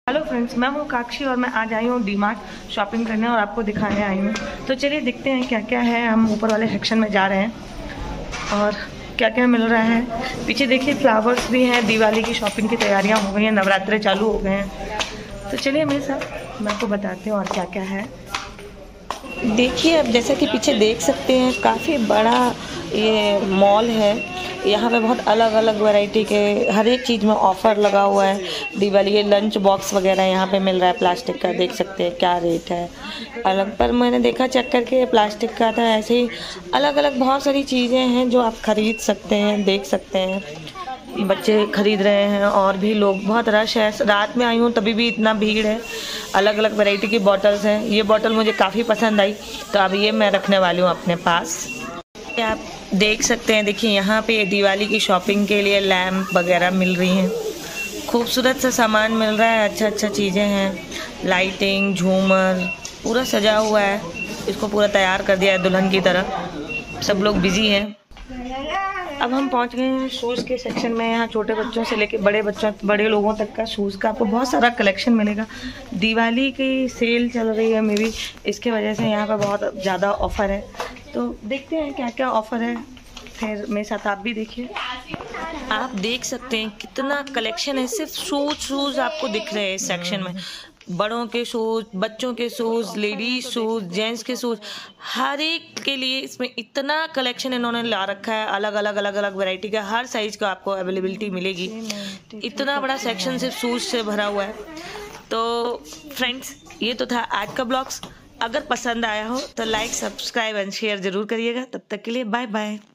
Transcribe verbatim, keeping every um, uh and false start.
Hello friends, मैं हूँ काक्षी और मैं आज आई हूँ डी मार्ट शॉपिंग करने और आपको दिखाने आई हूँ। तो चलिए देखते हैं क्या क्या है। हम ऊपर वाले सेक्शन में जा रहे हैं और क्या क्या मिल रहा है। पीछे देखिए फ्लावर्स भी हैं। दिवाली की शॉपिंग की तैयारियाँ हो गई हैं, नवरात्रे चालू हो गए हैं। तो चलिए मेरे साथ, मैं आपको बताती हूँ और क्या क्या है। देखिए अब जैसा कि पीछे देख सकते हैं, काफ़ी बड़ा ये मॉल है। यहाँ पे बहुत अलग अलग वैरायटी के हर एक चीज़ में ऑफ़र लगा हुआ है। दिवाली ये लंच बॉक्स वगैरह यहाँ पे मिल रहा है प्लास्टिक का। देख सकते हैं क्या रेट है अलग, पर मैंने देखा चेक करके प्लास्टिक का था। ऐसे ही अलग अलग बहुत सारी चीज़ें हैं जो आप ख़रीद सकते हैं, देख सकते हैं। बच्चे ख़रीद रहे हैं और भी लोग, बहुत रश है। रात में आई हूँ तभी भी इतना भीड़ है। अलग अलग वैरायटी की बॉटल्स हैं। ये बॉटल मुझे काफ़ी पसंद आई तो अब ये मैं रखने वाली हूँ अपने पास। आप देख सकते हैं, देखिए यहाँ पे दिवाली की शॉपिंग के लिए लैम्प वगैरह मिल रही हैं। खूबसूरत सा सामान मिल रहा है, अच्छा अच्छा चीज़ें हैं। लाइटिंग, झूमर पूरा सजा हुआ है। इसको पूरा तैयार कर दिया है दुल्हन की तरह। सब लोग बिजी हैं। अब हम पहुंच गए हैं शूज़ के सेक्शन में। यहाँ छोटे बच्चों से लेके बड़े बच्चों बड़े लोगों तक का शूज़ का आपको बहुत सारा कलेक्शन मिलेगा। दिवाली की सेल चल रही है, मे बी इसके वजह से यहाँ पर बहुत ज़्यादा ऑफ़र है। तो देखते हैं क्या क्या ऑफ़र है, फिर मेरे साथ आप भी देखिए। आप देख सकते हैं कितना कलेक्शन है। सिर्फ शूज़ शूज़ आपको दिख रहे हैं इस सेक्शन में। बड़ों के शूज़, बच्चों के शूज़, लेडीज़ शूज़, जेंट्स के शूज़, हर एक के लिए इसमें इतना कलेक्शन इन्होंने ला रखा है। अलग अलग अलग अलग वैरायटी का, हर साइज़ का आपको अवेलेबिलिटी मिलेगी। इतना बड़ा सेक्शन सिर्फ शूज़ से भरा हुआ है। तो फ्रेंड्स, ये तो था आज का ब्लॉग्स। अगर पसंद आया हो तो लाइक, सब्सक्राइब एंड शेयर ज़रूर करिएगा। तब तक के लिए बाय बाय।